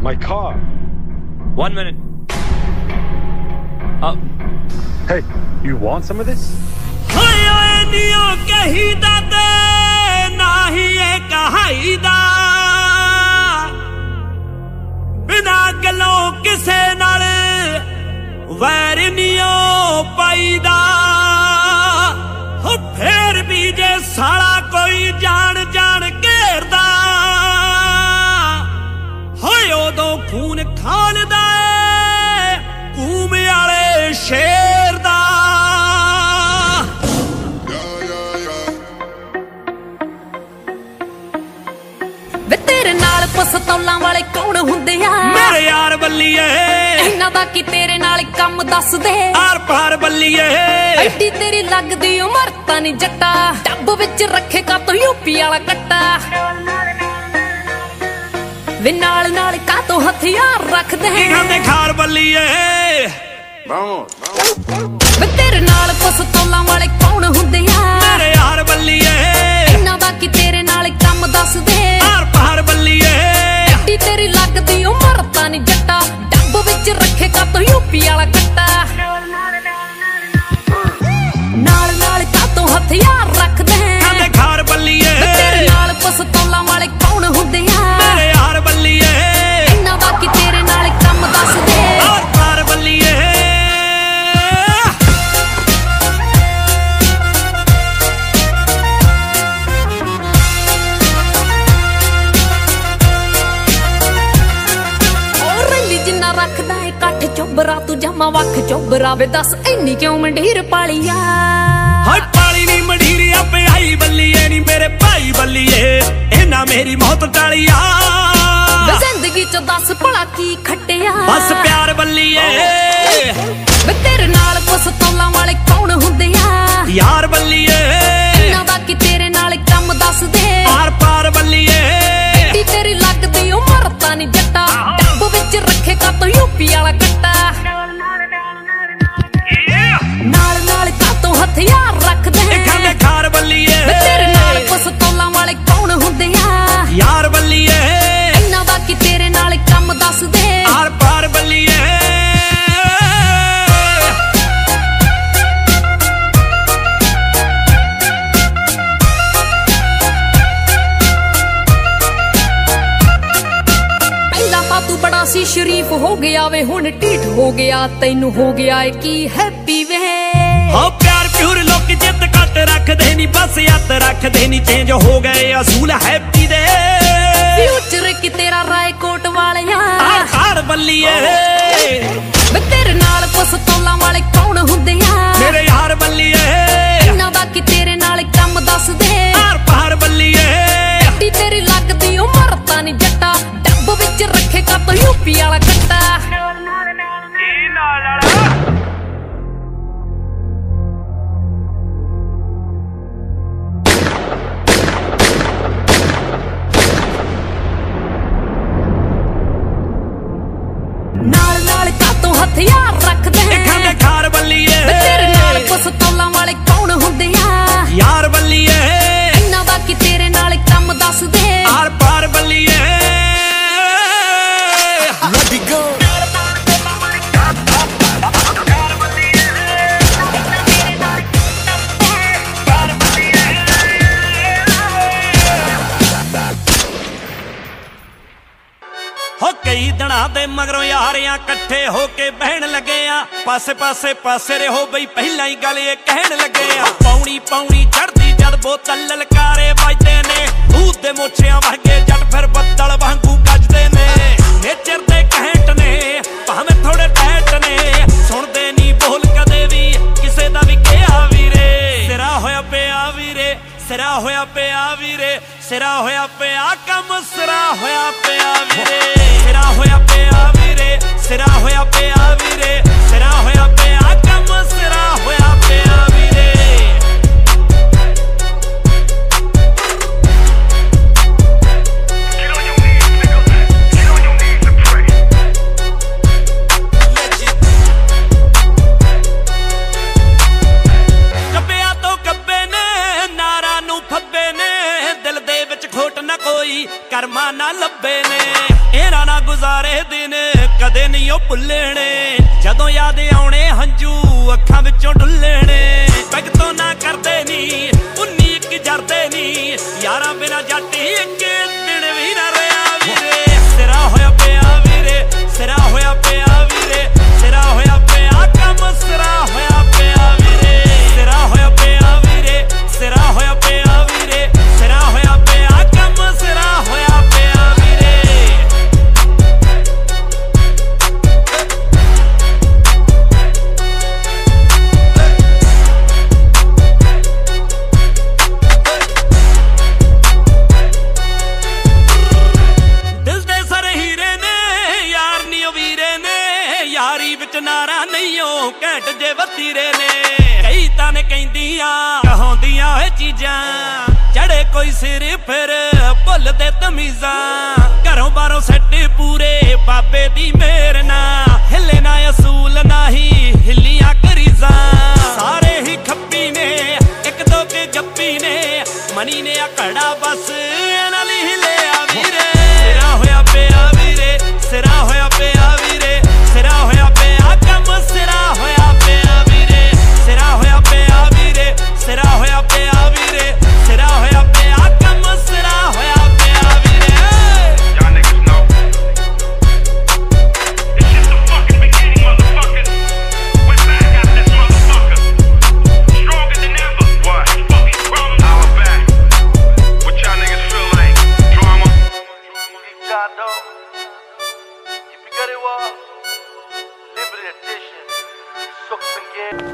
My car. 1 minute. Oh. Hey, you want some of this? बिना गलों किसे नाल वैर नियो पाईदा हो फिर भी जे साला कोई जान जान घेरदा होए उदों खून खालदा कूम वाले शेर दा वे तेरे नाल पस्तौलां वाले कौन हुंदे आ मेरे यार बल्लीए इन्हां दा की तेरे नाल कम दस दे आर पार बल्लीए एडी तेरी लगदी उमर तां नी जट्टा टब विच रखे का तो यूपी वाला कट्टा वे नाल नाल का तो हथियार रख दे खांदे खार बल्लीए वे तेरे नाल पस्तौलां वाले कौन हुंदे आ मेरे यार बल्लीए इन्हां दा की तेरे नाल कम दस दे आर पार बल्लीए एडी तेरी लगदी उमर तां नी जट्टा टब विच रखे का तो यूपी वाला कट्टा नाल नाल का तो हथियार रख दे खांदे खार बल्लीए तेरे नाल पस्तौलां वाले कौन हुंदे आ मेरे यार बल्लीए इन्हां दा की तेरे नाल कम दस दे आर पार बल्लीए रखदा है कठ चोबरा तू जमा वख चोबरा वे दस इन्नी क्यों मंडीर पालिया हाय पाली नी मंडीर आपे आई बल्लीए नी मेरे भाई बल्लीए इना मेरी मौत टालिया वे जिंदगी च दस भला की खट्टिया बस प्यार बल्लीए वे तेरे नाल पस्तौलां वाले कौन हुंदे आ यार बल्लीए इन्हां दा की तेरे नाल कम दस दे आर पार बल्लीए एडी तेरी लगदी उमर तां नी जट्टा टब विच रखे का तो यूपी वाला कट्टा नाल नाल का तो हथियार रख दे खांदे खार बल्लीए तेरे नाल पस्तौलां वाले कौन हुंदे आ यार बल्लीए इन्हां दा की तेरे नाल कम दस दे आर पार बल्लीए तू बड़ा सी शरीफ हो गया वे हुन ढीठ हो गया तैनू हो गया है की हैप्पी वे हो प्यार प्यूर लोग जित कट रख दे नी बस याद रख दे नी चेंज हो गए असूल हैप्पी दे फ्यूचर की तेरा रायकोट वालिया आर बल्लीए वे तेरे नाल पस्तौलां वाले कौन हुंदे आ मेरे यार बल्लीए इन्हां दा की तेरे नाल कम दस दे आर पार बल्लीए एडी तेरी लगदी उमर तां नी जट्टा टब विच रखे का तो यूपी वाला कट्टा नाल नाल का तो हथियार रख दे खांदे खार बल्लीए तेरे नाल पस्तौलां वाले कौन हुंदे आ यार बल्लीए इन्हां दा की तेरे नाल कम दस दे आर पार बल्लीए हो कई दिना दे मगरों यारियां कट्ठे होके बहन लगे आ पासे पासे पासे रहो बई पहला ही गल ये कहन लगे आ पौनी पौनी चढ़दी जद बोतल ललकारे बजदे ने भूत दे मोछियां वगे जट फिर बदल वांगू गजदे ने नेचर दे कहट ने भावें थोड़े टैट ने सुनदे नी बोल कदे भी किसे दा भी किहा वीरे सिरा होया पिया वीरे सिरा होया पिया वीरे सिरा होया पिया कम सिरा होया पिया वीरे सिरा होया पिया वीरे सिरा होया पिया वीरे सिरा होया पिया कम सिरा होया पिया वीरे कोई कर्मा ना लब्बे ने इना ना गुजारे दिन कदे नहीं ओ भुल्लने जदों याद आउणे हंजू अखां विचों डुल्लने पैग तो ना करदे नी 19 जरदे नी यारां बिना जट एक दिन भी ना रहा वीरे सिरा होया पिया वीरे सिरा होया पिया वीरे सिरा होया पिया कम सिरा होया पिया वीरे सिरा होया पिया वीरे सिरा होया पिया वीरे सिरा होया पिया कम सिरा होया पिया वीरे नारा नहीं हो घैंट जे वतीरे ने कई ताने कहंदियां कहांदियां ए चीजां चढ़े कोई सिर फिर भुल दे तमीज़ां घरों बारों सट्टे पूरे बाबे दी मेहर ना हिले ना असूल ना ही हिलियां करीज़ां सारे ही खप्पी ने एक दो के गप्पी ने मनी ने अकड़ा बस नाल हिले आ वीरे सिरा होया पिया वीरे सिरा होया पिया वीरे सिरा होया पिया कम सिरा होया पिया वीरे सिरा होया पिया वीरे सिरा होया पिया वीरे सिरा होया पिया कम सिरा होया पिया वीरे Y'all niggas know it's just the fucking beginning, motherfuckers. We're back at this motherfucker, stronger than ever. What? Fucking drama. Now we're back. What y'all niggas feel like? Drama? Ricardo, Ipigariwa, Liberty Edition, Sokpenge.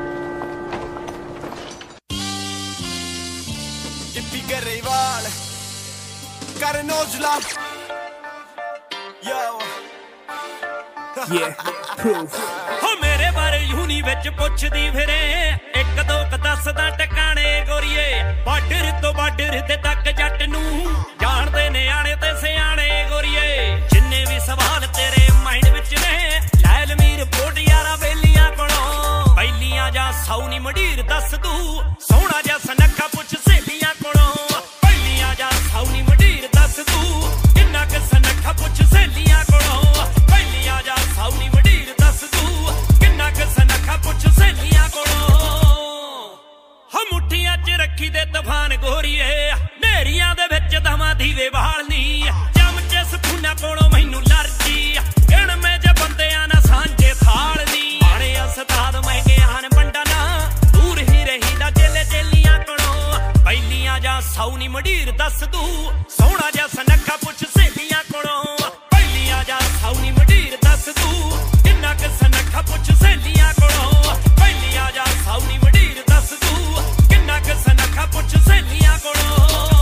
Ipigarival, Karenojla, yo. Yeah, proof. हो मेरे बारे uni विच पुछदी फिरे एक दो क दसदा टकाने गोरीए border तो border ते तक जट नू जानदे ने आणे ते सियाणे गोरीए जिन्ने भी सवाल तेरे माइंड विच ने लैल मीर पोट यारा बेलियां कोलों पहलियां जा सौनी मडीर दस तू सोहना जा सनखा पुछ सहेलियां कोलों पहलियां जा सौनी मडीर दस तू किन्ना क सनखा पुछ सहेलियां कोलों पहलियां जा सौनी मडीर दस तू किन्ना क सनखा पुछ सहेलियां कोलों हम मुठियां च रखी दे तूफान गोरीए नेरियां दे विच दमा दीवे बालनी चमचे सपूना कोलों मैनू लरजी गिण में जे बंदियां ना सांझे थालनी आणे अस्ताद महंगे आन बंडा ना दूर ही रही दा जेले जेलियां कोलों पहलियां जा सौनी मडीर दस तू सोहना जा सनखा पुछ सहेलियां कोलों पहलियां जा सौनी मडीर दस तू किन्ना क सनखा पुछ सहेलियां कोलों पहलियां जा सौनी मडीर दस तू किन्ना क सनखा पुछ सहेलियां कोलों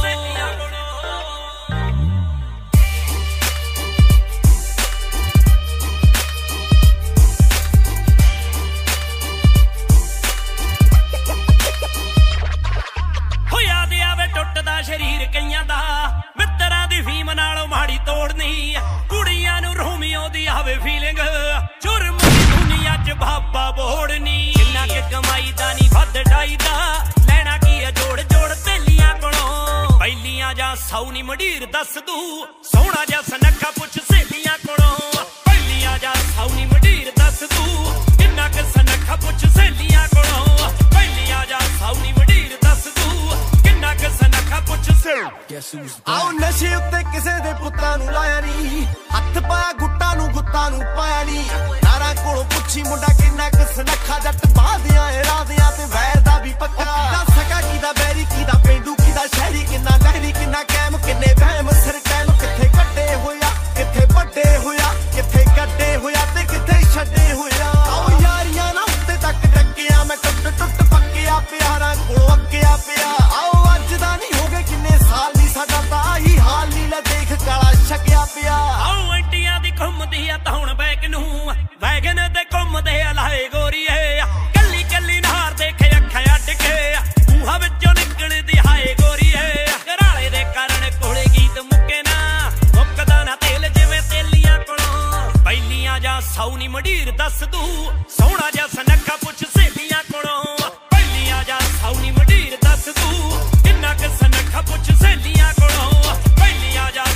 शरीर कईयां दा मित्तरां दी फीम नालों माड़ी तोड़नी कुड़ियां नू रोमियो दी आवे फीलिंग जुर्म दी दुनिया च बाबा बोड़नी जिन्ना के कमाई दा नी वध डाई दा लेना की है जोड़ जोड़ तेलियां कोलों पहलियां जा सौनी मडीर दस तू सोहना जा सनखा पुछ सहेलियां कोलों पहलियां जा सौनी मडीर दस तू किन्ना क सनखा पुछ सहेलियां कोलों पहलियां जा सौनी मडीर दस तू किन्ना क सनखा पुछ आओ नशे उत्ते किसे दे पुत्तां नू लाया नी हत्थ पाया गुट्टा नू पाया नी नारा कोलों पुछी मुंडा किन्ना क सनखा जट बादियां रादियां ते वैर दा भी पक्का दा सका कीदा बैरी कीदा पेंडू कीदा शहरी किन्ना लहरी किन्ना कैम किन्ने वहम सिर कैम किथे कड्डे होया किथे बड्डे होया किथे गड्डे होया ते किथे छड्डे होया आओ यारियां ना उत्ते तक डक्किया मैं टुट टुट पक्किया प्यारा कोलों अक्किया पिया आओ अज दा नहीं हो गए किन्ने साल नी साडा ता ही हाल नी ला देख काला छकिया पिया आओ आंटियां दी घुमदी आ धौण बैग नू वैगन ते घुमदे लाए गोरीए कल्ली कल्ली नार देखे अखां अड्ड के बूहा विचों निकलदी हाए गोरीए घराले दे कारण कोले गीत मुक्के ना मुक्कदा ना तेल जिवें तेलियां कोलों पहलियां जा सौनी मडीर दस तू सोहना जा सनखा पुछ सहेलियां कोलों पहलियां जा सौनी मडीर दस तू किन्ना क सनखा पुछ सहेलियां कोलों पहलियां जा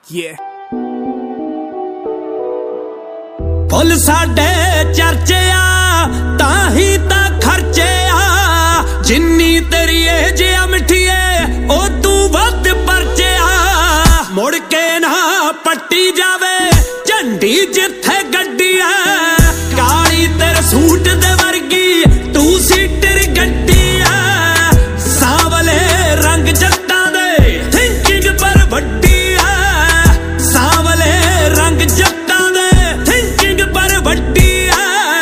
फुल साडे चर्चे आ ताही ता खर्चे आ जिन्नी तेरी एज आ मिठिए ओ तू वध परचे आ मुड़ के ना पट्टी जावे झंडी जिथे गड्डी आ काली तेरे सूट दे वर्गी टू सीटर गड्डी आ सावले रंग जट्टां दे थिंकिंग पर वड्डी आ सावले रंग जट्टां दे थिंकिंग पर वड्डी आ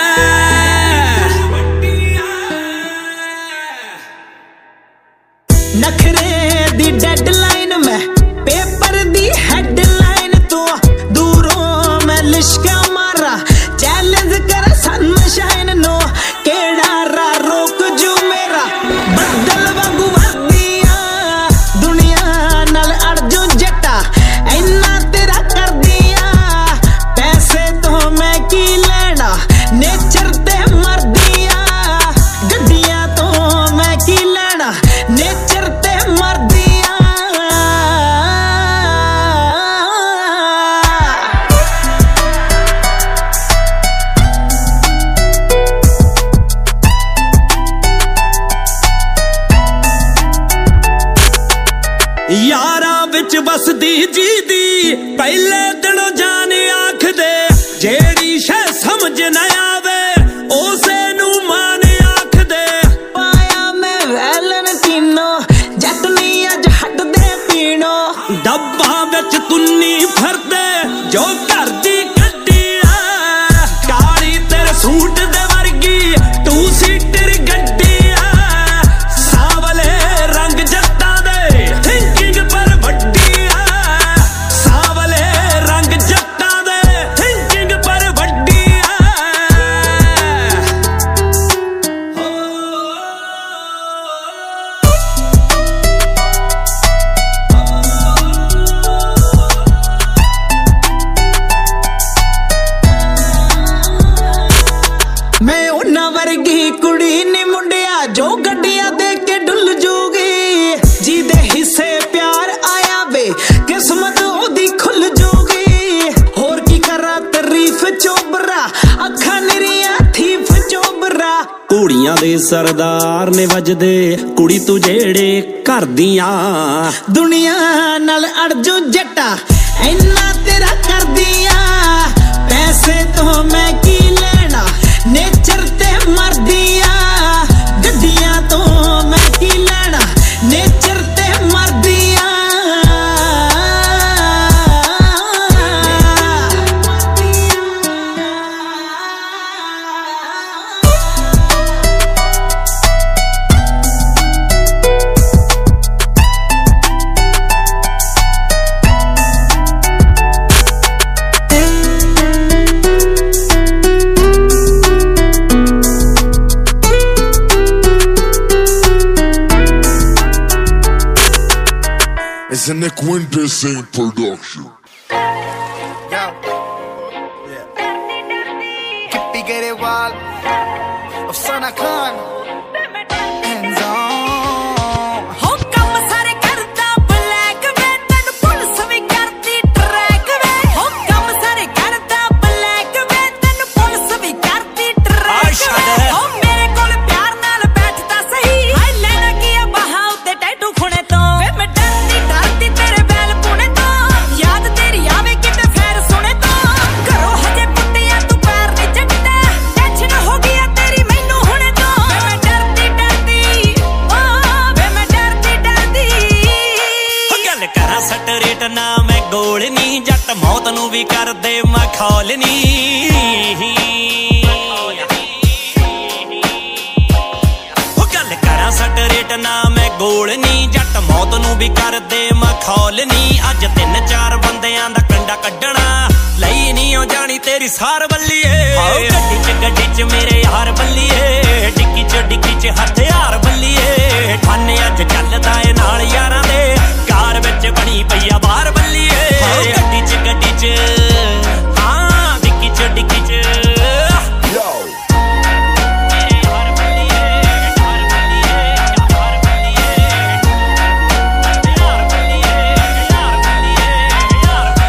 नखरे दी डेडलाइन में पेपर दी हेडलाइन तो दूरों मैं लिश्का मारा चैलेंज कर सनशाइन नो केड़ा रा रोक जो मेरा बदल वांगू वर्दिया दुनिया नाल अड़ जो जट्टा इन्ना तेरा कर दिया पैसे तो मैं की लेना नेचर ते मर दिया गड्डियां तो मैं की लेना नेचर ते मर दिया यारा विच बसदी जी दी पहले दिनों जाने आख दे जेड़ी शह समझ न आवे उसे नू मान आख दे पाया मैं वैलन तीनो जटनी अज हट दे पीनो डब्बा विच तुन्नी फरदे जो घर दी गड्डी आ काली तेरे सूट दे वर्गी टू सीटर गड्डी आ सावले रंग जट्टां दे थिंकिंग पर वड्डी आ सावले रंग जट्टां दे थिंकिंग पर वड्डी मैं उन्ना वर्गी कुड़ी नी मुंडिया जो गड्डियां देख के डुल जूगी जीदे हिस्से प्यार आया वे किस्मत ओदी खुल जूगी होर की करा तारीफ चोबरा अखा निरिया थीफ चोबरा कुड़ियां दे सरदार ने वजदे कुड़ी तू जेड़े घर दियां दुनिया नाल अड़ जो जट्टा इन्ना तेरा कर दिया पैसे तो मैं की लेना नेचर ते मर दिया गड्डियां तो मैं की लेना नेचर ते मर दिया It's a Nick Winter Sing production. Yo. Yeah. Kippy get it wild. Afsana Khan. Hands on. हो कम सारे करता ब्लैक वे तन पुलिस भी करती ट्रैक वे हो कम सारे करता ब्लैक वे तन पुलिस भी करती ट्रैक वे हो मेरे कोल प्यार नाल बैठता सही हाय लेना किया बहाव ते टैटू खुणे तो वे मैं डरती तेरे बैल पुणे तो याद तेरी आवे किते फैर सुने तो करो हजे पुट्टिया तू पैर नहीं जट्टा टेंशन हो गया तेरी मैनू हुणे तो वे मैं डरती ओ वे मैं डरती हो गल करा सटरेट ना मैं गोल नी जट मौत नू भी कर दे मखौल नी हो गल करा सटरेट ना मैं गोल नी जट मौत नू भी कर दे मखौल नी अज 3-4 बंदियां दा कंडा कड्डना लई नी हो जानी तेरी सार बल्लीए गड्डी च मेरे यार बल्लीए डिक्की च हथियार बल्लीए ठाने अज चलदा ए नाल यारां दे कार विच बनी पई आ बाहर बल्लीए गड्डी च हाँ डिक्की च Yo. मेरे यार बल्लीए यार बल्लीए यार बल्लीए यार बल्लीए यार बल्लीए यार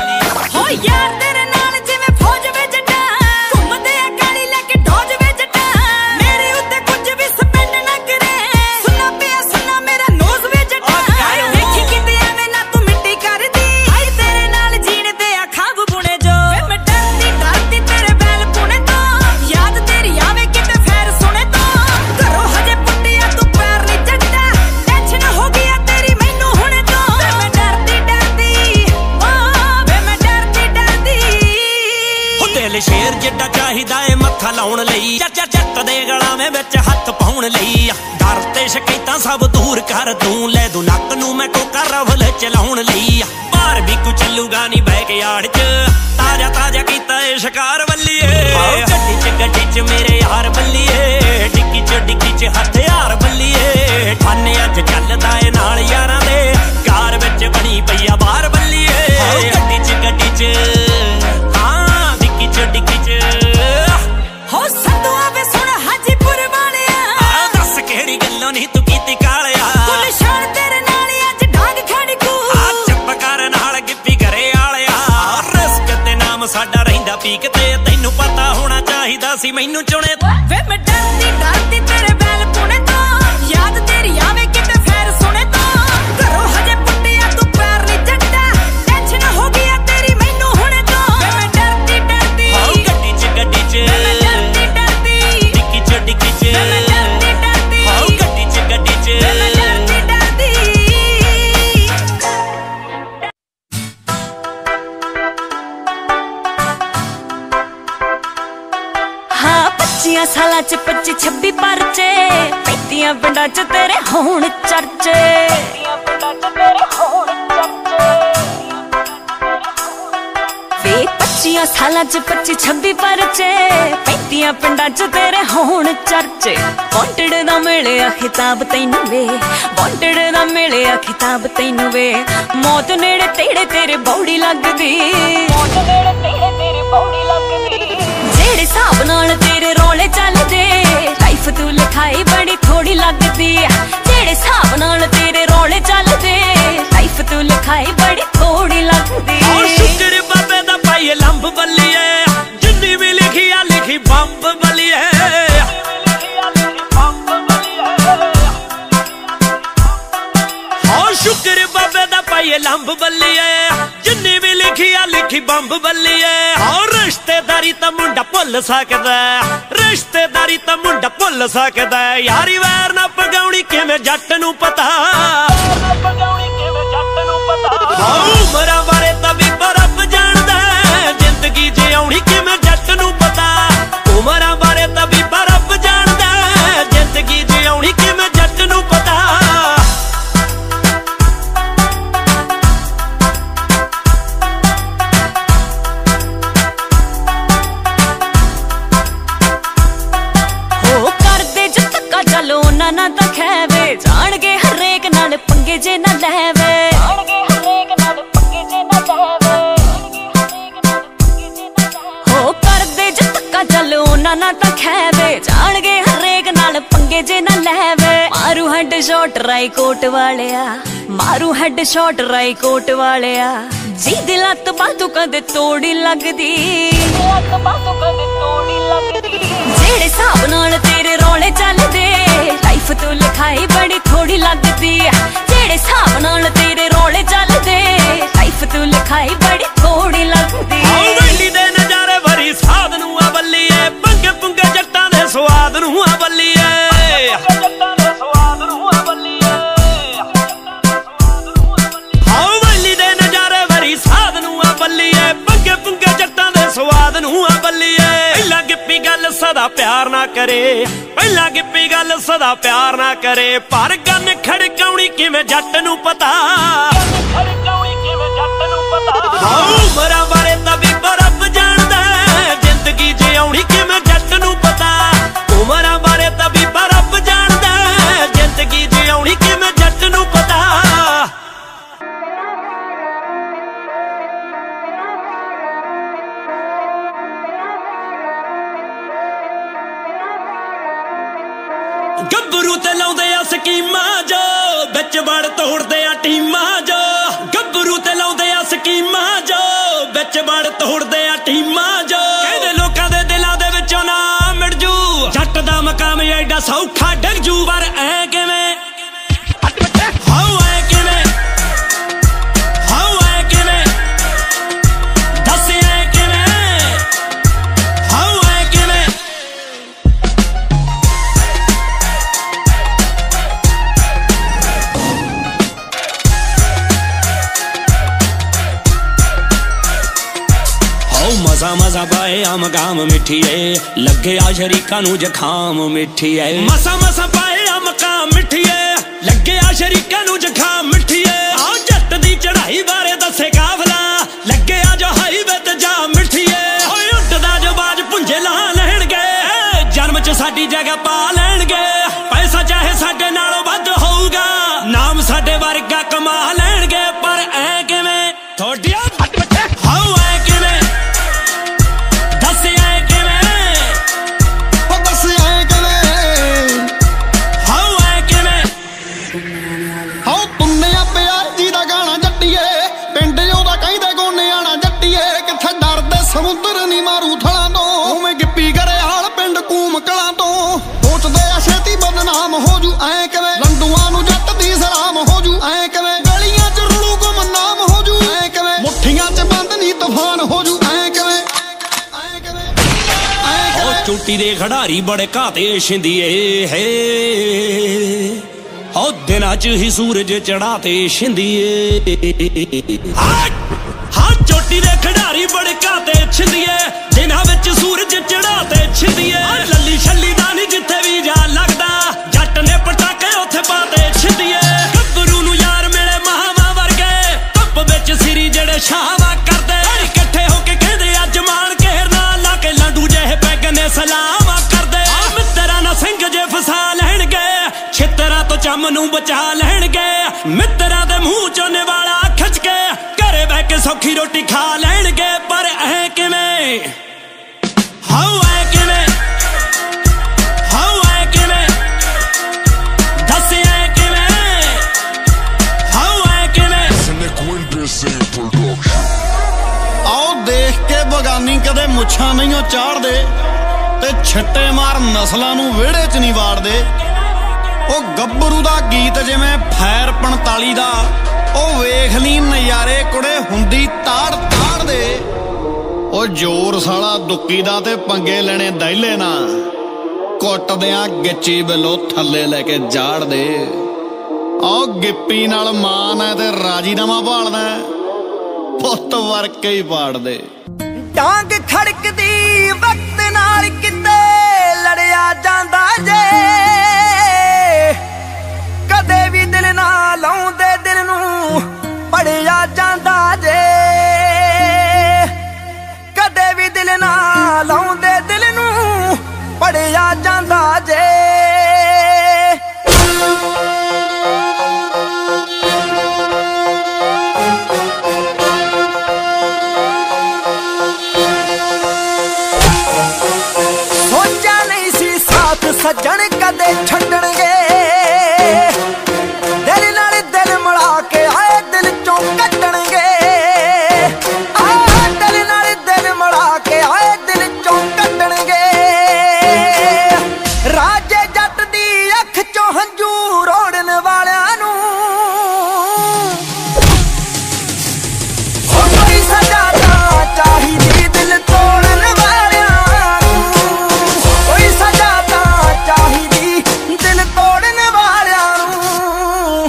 ਔਖਾ ਲਾਉਣ ਲਈ ਜੱਟ ਦੇ ਗਲਾਵੇਂ ਵਿੱਚ ਹੱਥ ਪਾਉਣ ਲਈ ਡਰ ਤੇ ਸ਼ਿਕਾਇਤਾਂ ਸਭ ਦੂਰ ਕਰ ਦੂੰ ਲੈ ਦੂੰ ਨੱਕ ਨੂੰ ਮੈਂ ਕੋਕਾ ਰਵਲ ਚਲਾਉਣ ਲਈ ਬਾਹਰ ਵੀ ਕੁ ਚੱਲੂਗਾ ਨਹੀਂ ਬਹਿ ਕੇ ਆੜ ਚ ਤਾਜ਼ਾ ਤਾਜ਼ਾ ਕੀਤਾ ਏ ਸ਼ਿਕਾਰ ਬੱਲੀਏ ਗੱਡੀ ਚ ਮੇਰੇ ਯਾਰ ਬੱਲੀਏ ਡਿੱਗੀ ਚ ਹਥਿਆਰ ਬੱਲੀਏ ਠਾਨੇ ਅੱਜ ਚੱਲਦਾ ਏ ਨਾਲ ਯਾਰਾਂ ਦੇ ਕਾਰ ਵਿੱਚ ਬਣੀ ਪਈਆ ਬਾਹਰ ਬੱਲੀਏ ਗੱਡੀ ਚ ਹਾਂ ਡਿੱਗੀ ਚ ਹੋ ਸੰਧੂਆ ਵੇ ਸੁਣ ਹਾਜੀਪੁਰ ਵਾਲਿਆ ਦੱਸ ਕਿਹੜੀ ਗੱਲੋਂ ਨਹੀਂ ਤੂੰ ਕੀਤੀ ਕਾਲਿਆ ਕੁੱਲ ਸ਼ਾਨ ਤੇਰੇ ਨਾਲ ਅੱਜ ਡਾਂਗ ਖੜੀ ਕੂ ਚੱਪ ਕਰ ਨਾਲ ਗਿੱਪੀ ਘਰੇ ਆਲਿਆ ਰਿਸਕ ਤੇ ਨਾਮ ਸਾਡਾ ਰਹਿੰਦਾ ਪੀਕ ਤੇ ਤੈਨੂੰ ਪਤਾ ਹੋਣਾ ਚਾਹੀਦਾ ਸੀ ਮੈਨੂੰ ਚੁਣੇ ਵੇ ਮੈਂ ਡਰਦੀ ਤੇਰੇ ਬੈਲ ਪੁਣੇ ਤੋਂ ਯਾਦ ਤੇਰੀ ਆਵੇ ਕਿਤੇ ਫੇਰ ਸੁਣੇ ਤੋਂ ਘਰੋਂ ਹਜੇ ਪੁੱਟਿਆ ਤੂੰ ਪੈਰ ਨਹੀਂ ਜੱਟਾ ਟੈਨਸ਼ਨ ਹੋ ਗਈ ਤੇਰੀ ਮੈਨੂੰ ਹੁਣੇ ਤੋਂ ਵੇ ਮੈਂ ਡਰਦੀ ਗੱਡੀ ਚ ਵੇ ਮੈਂ ਡਰਦੀ ਡਿੱਗੀ ਚ ਵੇ ਮੈਂ ਡਰਦੀ ਗੱਡੀ ਚ ਵੇ ਮੈਂ ਡਰਦੀ ਹਾਂ 25 ਸਾਲਾਂ ਚ 25-26 ਪਰਚੇ 35 ਪਿੰਡਾਂ ਚ ਤੇਰੇ ਹੋਣ ਚਰਚੇ ਵੇ 25 ਸਾਲਾਂ ਚ 25-26 ਪਰਚੇ 35 ਪਿੰਡਾਂ ਚ ਤੇਰੇ ਹੋਣ ਚਰਚੇ ਵਾਂਟਡ ਦਾ ਮਿਲਿਆ ਖਿਤਾਬ ਤੈਨੂੰ ਵੇ ਵਾਂਟਡ ਦਾ ਮਿਲਿਆ ਖਿਤਾਬ ਤੈਨੂੰ ਵੇ ਮੌਤ ਨੇੜੇ ਤੇੜੇ ਤੇਰੇ ਬੌੜੀ ਲੱਗਦੀ ਜਿਹੜੇ ਹਿਸਾਬ ਨਾਲ ਤੇਰੇ ਰੋਲੇ ਚੱਲਦੇ ਲਾਈਫ ਤੂੰ ਲਿਖਾਈ ਬੜੀ ਥੋੜੀ ਲੱਗਦੀ ਜਿਹੜੇ ਹਿਸਾਬ ਨਾਲ ਤੇਰੇ ਰੋਲੇ ਚੱਲਦੇ ਲਾਈਫ ਤੂੰ ਲਿਖਾਈ ਬੜੀ ਥੋੜੀ ਲੱਗਦੀ ਸ਼ੁਕਰ ਬਾਬੇ ਦਾ ਭਾਈ ਲੰਬ ਬੱਲੀਏ ਜਿੰਨੀ ਵੀ ਲਿਖੀ ਆ ਲਿਖੀ ਬੰਬ ਬੱਲੀਏ ਸ਼ੁਕਰ ਬਾਬੇ ਦਾ ਭਾਈ ਲੰਬ ਬੱਲੀਏ ਜਿੰਨੀ ਵੀ ਲਿਖੀ ਆ ਲਿਖੀ ਬੰਬ ਬੱਲੀਏ ਰਿਸ਼ਤੇਦਾਰੀ ਤਾਂ ਮੁੰਡਾ ਭੁੱਲ ਸਕਦਾ ਰਿਸ਼ਤੇਦਾਰੀ ਤਾਂ ਮੁੰਡਾ ਭੁੱਲ ਸਕਦਾ ਯਾਰੀ ਵੈਰ ਨਾ ਪਗਾਉਣੀ ਕਿਵੇਂ ਜੱਟ ਨੂੰ ਪਤਾ ਉਮਰਾਂ ਬਾਰੇ ਤਾਂ ਵੀ ਰੱਬ ਜਾਣਦਾ ਜ਼ਿੰਦਗੀ ਜਿਉਣੀ ਕਿਵੇਂ ਜੱਟ ਨੂੰ ਪਤਾ ਉਮਰਾਂ ਬਾਰੇ ਤਾਂ ਵੀ ਰੱਬ ਜਾਣਦਾ ਜ਼ਿੰਦਗੀ ਜਿਉਣੀ ਕਿਵੇਂ ਜੱਟ ਨੂੰ ਪਤਾ ਚਲੋ ਨਾ ਤਾਂ ਖੈਵੇ ਜਾਣਗੇ ਹਰੇਕ ਨਾਲ ਪੰਗੇ ਜੇ ਨਾ ਲੈਵੇ ਹੋ ਕਰਦੇ ਜੇ ਧੱਕਾ ਚਲੋ ਨਾ ਤਾਂ ਖੈਵੇ ਜਾਣਗੇ ਹਰੇਕ ਨਾਲ ਪੰਗੇ ਜੇ ਨਾ ਲੈਵੇ ਮਾਰੂ ਹੈਡ ਸ਼ਾਟ ਰਾਈਕੋਟ ਵਾਲਿਆ ਮਾਰੂ ਹੈਡ ਸ਼ਾਟ ਰਾਈਕੋਟ ਵਾਲਿਆ ਜੀ ਦੀ ਲੱਤ ਬਾਤੂ ਕਦੇ ਤੋੜੀ ਲੱਗਦੀ ਜਿਹੜੇ ਹਿਸਾਬ ਨਾਲ ਤੇਰੇ ਰੋਲੇ ਚੱਲਦੇ ਲਾਈਫ ਤੂੰ ਲਿਖਾਈ ਬੜੀ ਥੋੜੀ ਲੱਗਦੀ ਜਿਹੜੇ ਹਿਸਾਬ ਨਾਲ ਤੇਰੇ ਰੋਲੇ ਚੱਲਦੇ ਲਾਈਫ ਤੂੰ ਲਿਖਾਈ ਬੜੀ ਥੋੜੀ ਲੱਗਦੀ ਵੈਲੀ ਦੇ ਨਜ਼ਾਰੇ ਭਰੀ ਸਾਧ ਨੂੰ ਆ ਬੱਲੀਏ ਪੰਗੇ ਪੁੰਗੇ ਜੱਟਾਂ ਦੇ ਸਵਾਦ ਨੂੰ ਆ ਬੱਲੀਏ ਵੈਲੀ ਦੇ ਨਜ਼ਾਰੇ ਭਰੀ ਸਾਧ ਨੂੰ ਆ ਬੱਲੀਏ ਪੰਗੇ ਪੁੰਗੇ ਜੱਟਾਂ ਦੇ ਸਵਾਦ ਨੂੰ ਆ ਬੱਲੀਏ ਪਹਿਲਾਂ ਗਿੱਪੀ ਗੱਲ ਸਦਾ ਪਿਆਰ ਨਾ ਕਰੇ ਪਹਿਲਾਂ ਗਿੱਪੀ ਗੱਲ ਸਦਾ ਪਿਆਰ ਨਾ ਕਰੇ ਪਰ ਗੰਨ ਖੜਕਾਉਣੀ ਕਿਵੇਂ ਜੱਟ ਨੂੰ ਪਤਾ ਉਮਰਾਂ ਬਾਰੇ ਤਾਂ ਵੀ ਰੱਬ ਜਾਣਦਾ ਜ਼ਿੰਦਗੀ ਜਿਉਣੀ ਕਿਵੇਂ ਜੱਟ ਨੂੰ ਪਤਾ ਉਮਰਾਂ ਬਾਰੇ ਤਾਂ ਵੀ ਰੱਬ ਜਾਣਦਾ ਜ਼ਿੰਦਗੀ ਜਿਉਣੀ ਕਿਵੇਂ ਜੱਟ ਨੂੰ ਪਤਾ ਗੱਭਰੂ ਤੇ ਲਾਉਂਦੇ ਆ ਸਕੀਮਾਂ ਜੋ ਵਿੱਚ ਵੜ ਤੋੜਦੇ ਆ ਟੀਮਾਂ ਜੋ ਗੱਭਰੂ ਤੇ ਲਾਉਂਦੇ ਆ ਸਕੀਮਾਂ ਜੋ ਵਿੱਚ ਵੜ ਤੋੜਦੇ ਆ ਟੀਮਾਂ ਜੋ ਕਹਿੰਦੇ ਲੋਕਾਂ ਦੇ ਦਿਲਾਂ ਦੇ ਵਿੱਚੋਂ ਨਾ ਮਿਟ ਜੂ ਜੱਟ ਦਾ ਮਕਾਮ ਐਡਾ ਸੌਖਾ ਡਿੱਗ ਜੂ ਪਰ ਐ ਕਿਵੇਂ ਹਾਉ ਐ ਕਿਵੇਂ ਹਾਉ ਐ ਕਿਵੇਂ ਦੱਸ ਐ ਕਿਵੇਂ ਹਾਉ ਐ ਕਿਵੇਂ मसा मसा पाए आम काम मिठिए लगे आ शरीका नू जखाम मिठिए मसा मसा पाए आम काम मिठिए लगे आ शरीका नू जखाम मिठिए आओ जट दी चढ़ाई बारे दसे काफला लगे आ जो हाईवे ते जा मिठिए ओए उड्डदा जो बाज पुंजे ला लैणगे जन्म च साडी जगह पा लैणगे पैसा चाहे साडे नालों वध होऊगा नाम साडे वर्गा कमा लैणगे पर ऐ किवें थोड़िया हाउ ऐ किवें दस ऐ किवें ओ दस ऐ किवें हाउ ऐ किवें हाउ तुन्ने पिया जी दा गाना जट्टीए पिंड ओदा कहंदे गोने आना जट्टीए किथे डरदे समुंदर नी मारू थलां तो उवें गिप्पी करे हाल पिंड कूम कलां तो सोचदे आ छेती बदनाम हो जू ऐ किवें लंडूआं नू जट दी सलाम हो जू ऐ किवें गलियां च रुलू गुमनाम हो जू ऐ किवें मुठ्ठियां च बंद नी तूफान हो जू ऐ किवें ऐ किवें ऐ ओ चोटी दे खिडारी बड़े घाते शिंदिए है ओ दिनां च ही सूरज चढ़ाते शिंदिए हाँ चोटी दे खिडारी बड़े घाते छिंदिए दिनां विच सूरज चढ़ाते छिंदिए लल्ली छल्ली दा नी जिथे भी जा लगदा जट ने पटाके उथे पाते छिंदिए गब्बरू नू यार मिले महावा वर्गे धुप विच सिरी जेड़े छावा करदे इकट्ठे होके कहंदे अज मान घेरना ला के लाडू जेहे पैगने सलाम करदे मित्तरां ना सिंह जे फसा लैणगे छित्तरां तो चम नू बचा लैणगे मित्तरां दे मूंह चों निवाला खिच के घरे बह के सौखी रोटी खा लैणगे पर ऐ किवें हाउ ऐ किवें हाउ ऐ किवें दस ऐ किवें हाउ ऐ किवें Sonic Winter Same Production. आओ देख के बगानी कदे मुच्छां नहीं चाढ़दे ते छट्टे मार नस्लां नू विहड़े च नहीं वाड़दे ओ गब्बरू दा गीत जिवें फैर 45 दा ओ वेख ली नज़ारे कुड़े हुंदी ताड़ ताड़ दे ओ जोर साला दुक्की दा ते पंगे लेने दैले ना कुੱਟਦਿਆਂ ਗਿੱਚੀ ਬਿੱਲੋ ਥੱਲੇ ਲੈ ਕੇ ਜਾੜ ਦੇ ओ गिप्पी नाल मान है ते राजीनामा भालदा पुੱਤ ਵਰਕੇ ਹੀ ਪਾੜ ਦੇ ਡਾਂਗ ਖੜਕਦੀ ਵਕਤ ਨਾਲ ਕਿਤੇ ਲੜਿਆ ਜਾਂਦਾ ਜੇ ਕਦੇ ਵੀ ਦਿਲ ਨਾ ਲਾਉਂਦੇ ਦਿਲ ਨੂੰ ਪੜਿਆ ਜਾਂਦਾ ਜੇ ਕਦੇ ਵੀ ਦਿਲ ਨਾ ਲਾਉਂਦੇ ਦਿਲ ਨੂੰ ਪੜਿਆ ਜਾਂਦਾ ਜੇ सज्जन कदे छड्डणगे दिल नाल दिल मिला के आए दिल चों कड्डणगे दिल नाल दिल मिला के आए दिल चों कड्डणगे राजे जट दी अख चों हंझू रोड़न वालियां नू कोई सजा तां चाहिदी दिल तोड़न वालियां नू कोई सजा चाहिदी दिल तोड़न वालियां नू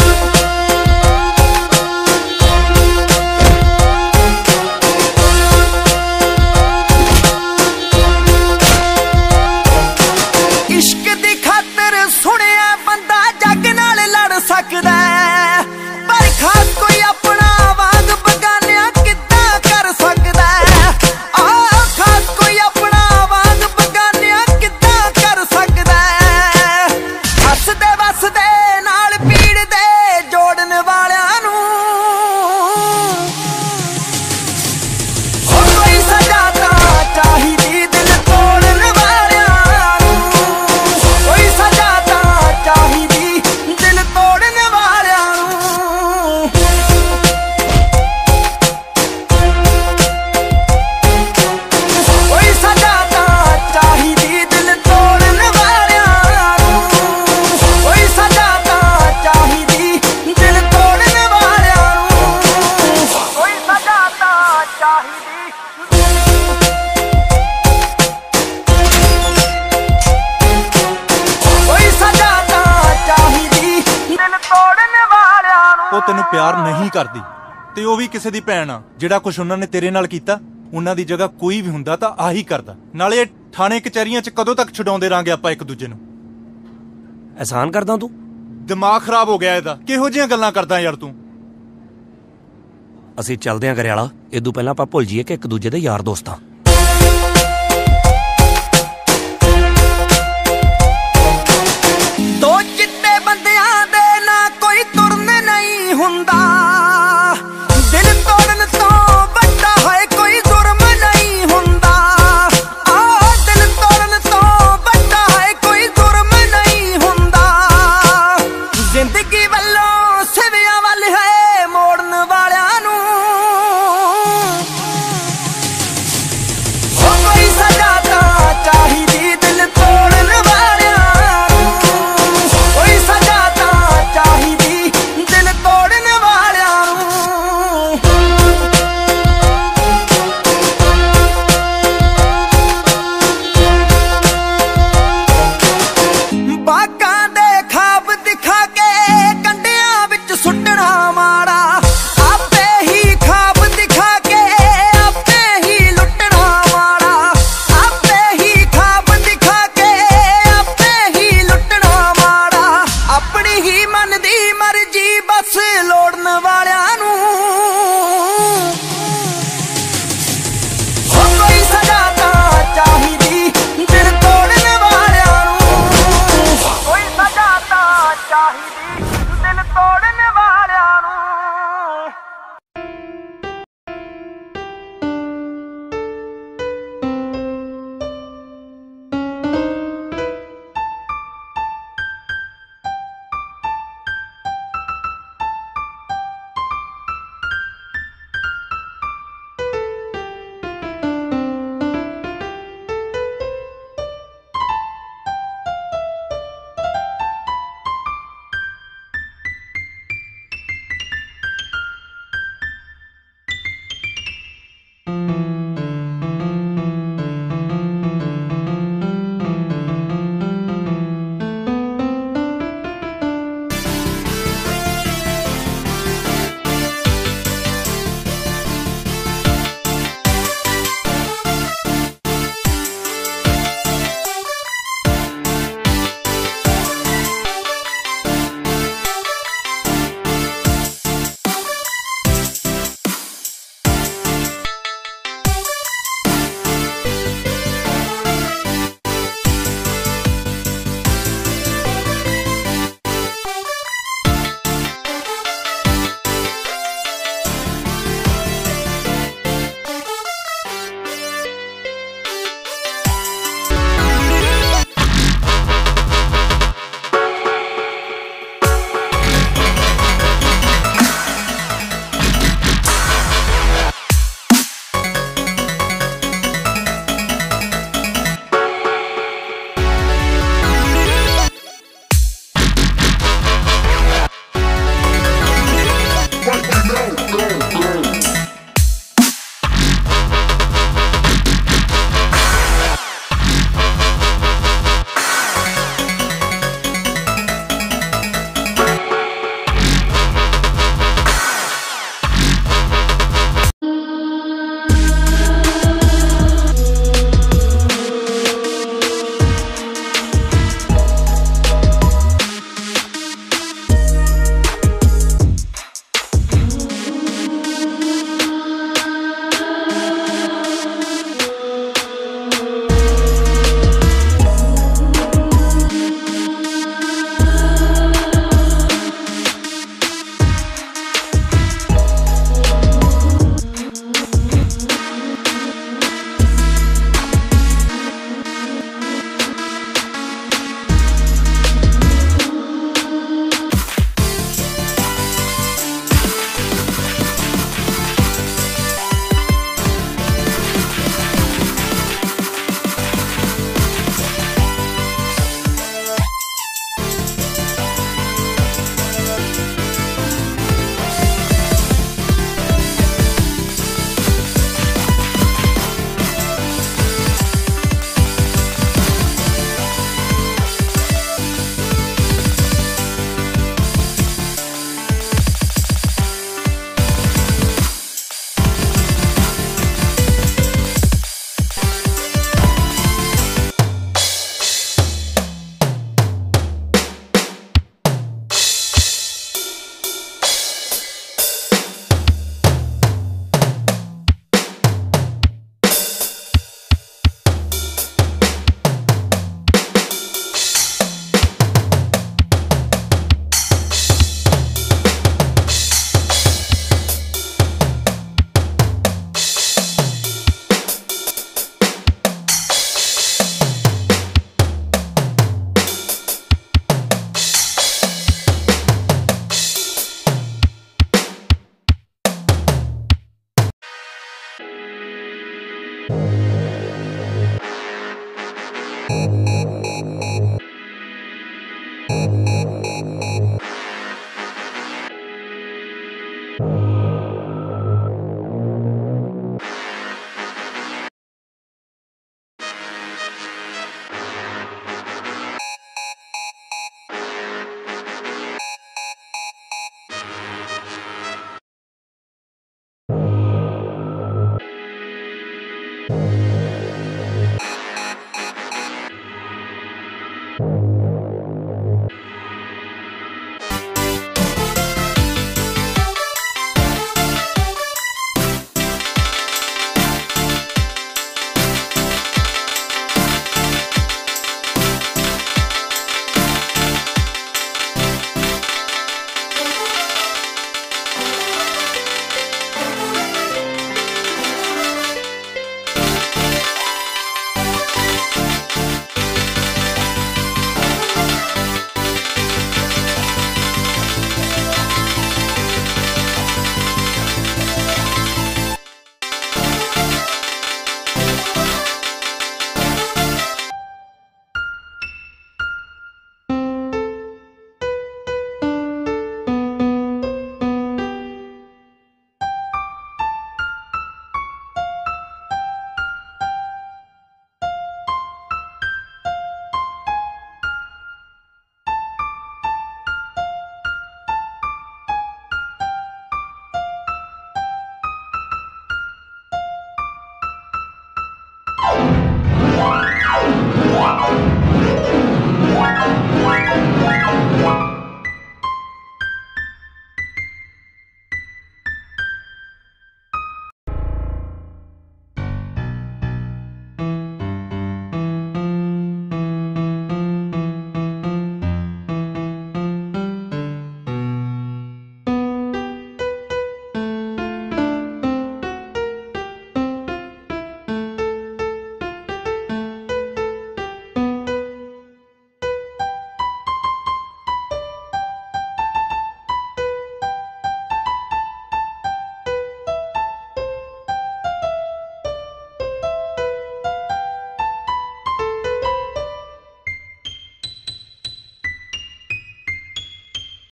इश्क दी खातर सुनिया बंदा जग नाल लड़ सकदा पर खास कोई अपना वांग बगानिया किद्दां कर सकदा खास कोई अपना वांग बगानिया किद्दां कर सकदा हसदे वसदे नाल पीड़ दे जोड़न वालियां नू कोई सजा तां चाहिदी दिल तोड़न वालियां नू कोई सजा तां चाहिदी दिल तोड़न वालियां नू कोई सजा तां चाहिदी दिल तोड़न वालियां नू कोई सजा तां चाहिदी दिल तोड़न वालियां नू कोई सजा तां चाहिदी कोई सजा तां चाहिदी दिल तोड़न वालियां नू ਉਹ ਤੈਨੂੰ ਪਿਆਰ ਨਹੀਂ ਕਰਦੀ ਤੇ ਉਹ ਵੀ ਕਿਸੇ ਦੀ ਭੈਣ ਆ ਜਿਹੜਾ ਕੁਝ ਉਹਨਾਂ ਨੇ ਤੇਰੇ ਨਾਲ ਕੀਤਾ ਉਹਨਾਂ ਦੀ ਜਗ੍ਹਾ ਕੋਈ ਵੀ ਹੁੰਦਾ ਤਾਂ ਆਹੀ ਕਰਦਾ। ਨਾਲੇ ਥਾਣੇ ਕਚਹਿਰੀਆਂ 'ਚ ਕਦੋਂ ਤੱਕ ਛਡਾਉਂਦੇ ਰਾਂਗੇ ਆਪਾਂ ਇੱਕ ਦੂਜੇ ਨੂੰ? एहसान करदा तू? ਦਿਮਾਗ ਖਰਾਬ ਹੋ ਗਿਆ ਇਹਦਾ। ਕਿਹੋ ਜਿਹੀਆਂ ਗੱਲਾਂ ਕਰਦਾ ਯਾਰ ਤੂੰ? ਅਸੀਂ ਚੱਲਦੇ ਆਂ ਘਰਿਆਲਾ। ਇਦੋਂ ਪਹਿਲਾਂ ਆਪਾਂ ਭੁੱਲ ਜਾਈਏ ਕਿ ਇੱਕ ਦੂਜੇ ਦੇ ਯਾਰ ਦੋਸਤ ਆਂ।